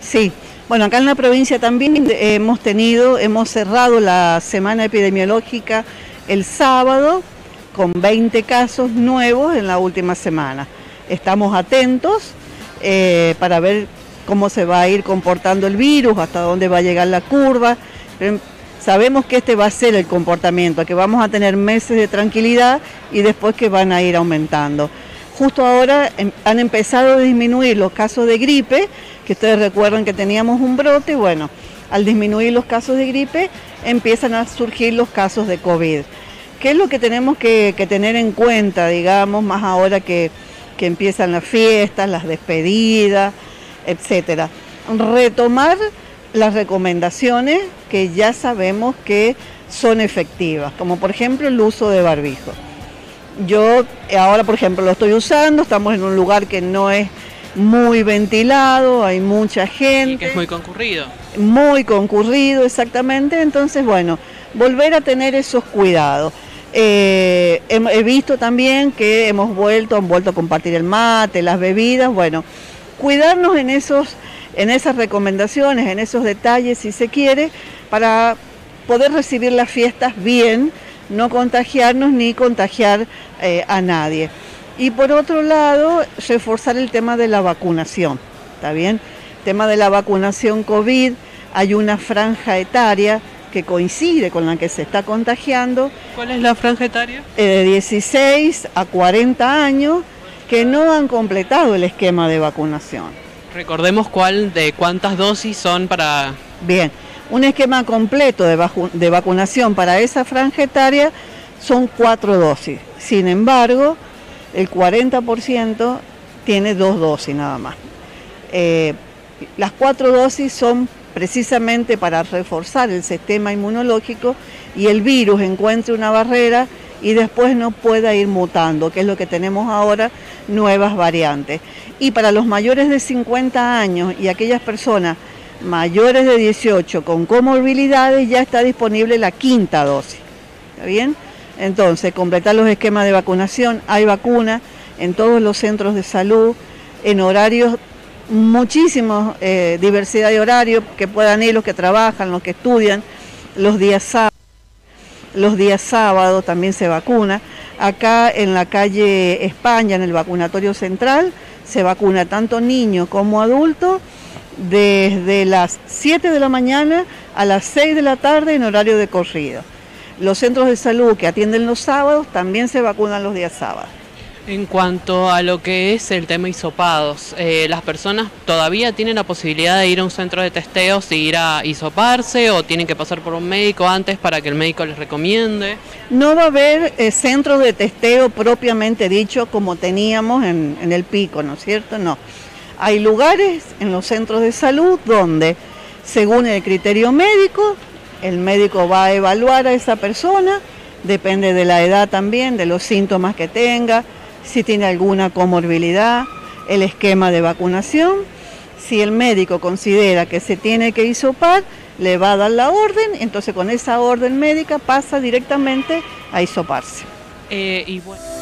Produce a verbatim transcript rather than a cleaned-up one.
Sí, bueno, acá en la provincia también hemos tenido, hemos cerrado la semana epidemiológica el sábado con veinte casos nuevos en la última semana. Estamos atentos eh, para ver cómo se va a ir comportando el virus, hasta dónde va a llegar la curva. Pero sabemos que este va a ser el comportamiento, que vamos a tener meses de tranquilidad y después que van a ir aumentando. Justo ahora em, han empezado a disminuir los casos de gripe, que ustedes recuerdan que teníamos un brote. Bueno, al disminuir los casos de gripe empiezan a surgir los casos de COVID. ¿Qué es lo que tenemos que, que tener en cuenta, digamos, más ahora que, que empiezan las fiestas, las despedidas, etcétera? Retomar las recomendaciones que ya sabemos que son efectivas, como por ejemplo el uso de barbijo. Yo ahora, por ejemplo, lo estoy usando, estamos en un lugar que no es muy ventilado, hay mucha gente. Y que es muy concurrido. Muy concurrido, exactamente. Entonces, bueno, volver a tener esos cuidados. Eh, he, he visto también que hemos vuelto, han vuelto a compartir el mate, las bebidas. Bueno, cuidarnos en esos, en esas recomendaciones, en esos detalles, si se quiere, para poder recibir las fiestas bien, no contagiarnos ni contagiar eh, a nadie. Y por otro lado, reforzar el tema de la vacunación, ¿está bien? El tema de la vacunación COVID, hay una franja etaria que coincide con la que se está contagiando. ¿Cuál es la franja etaria? Eh, de dieciséis a cuarenta años, que no han completado el esquema de vacunación. Recordemos cuál, de cuántas dosis son para... Bien, un esquema completo de, vacu de vacunación para esa franja etaria son cuatro dosis. Sin embargo, el cuarenta por ciento tiene dos dosis nada más. Eh, las cuatro dosis son precisamente para reforzar el sistema inmunológico y el virus encuentre una barrera y después no pueda ir mutando, que es lo que tenemos ahora, nuevas variantes. Y para los mayores de cincuenta años y aquellas personas mayores de dieciocho con comorbilidades ya está disponible la quinta dosis. ¿Está bien? Entonces, completar los esquemas de vacunación, hay vacuna en todos los centros de salud, en horarios, muchísima eh, diversidad de horarios, que puedan ir los que trabajan, los que estudian, los días sábados, los días sábados también se vacuna. Acá en la calle España, en el vacunatorio central, se vacuna tanto niños como adultos, desde las siete de la mañana a las seis de la tarde en horario de corrido. Los centros de salud que atienden los sábados también se vacunan los días sábados. En cuanto a lo que es el tema hisopados, eh, ¿las personas todavía tienen la posibilidad de ir a un centro de testeos y ir a hisoparse o tienen que pasar por un médico antes para que el médico les recomiende? No va a haber eh, centros de testeo propiamente dicho como teníamos en, en el pico, ¿no es cierto? No. Hay lugares en los centros de salud donde, según el criterio médico, el médico va a evaluar a esa persona, depende de la edad también, de los síntomas que tenga, si tiene alguna comorbilidad, el esquema de vacunación. Si el médico considera que se tiene que hisopar, le va a dar la orden, entonces con esa orden médica pasa directamente a hisoparse. Eh, y bueno.